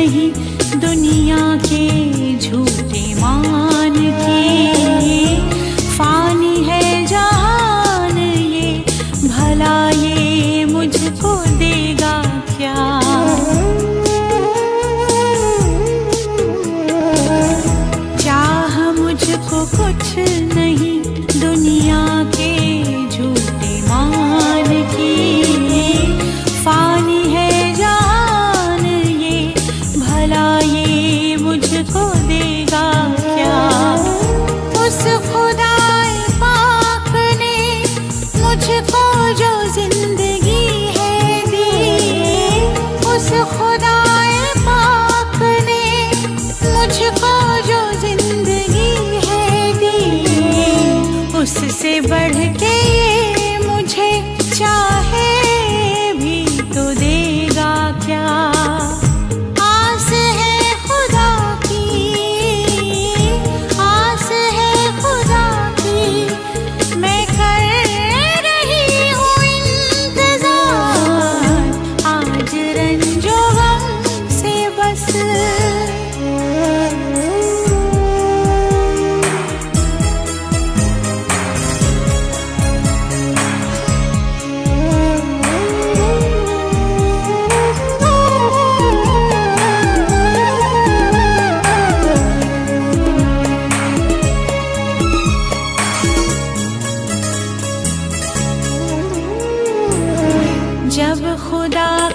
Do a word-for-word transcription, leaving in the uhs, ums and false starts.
नहीं दुनिया के झूठे मान के। फानी है जहान ये, भला ये मुझको देगा क्या। चाह मुझको कुछ नहीं दुनिया के झूठे मान की। फानी है जान ये, भला ये मुझको देगा क्या। उस खुदाए पाक ने मुझको जो जिंदगी है दी, उस खुदाए पाक ने मुझको जो जिंदगी है दी, उससे बढ़ के ये मुझे चाहे भी तो देगा क्या। आस है खुदा की, आस है खुदा की, मैं कर रही हूँ इंतजार। आज रंजो गम से बस जब खुदा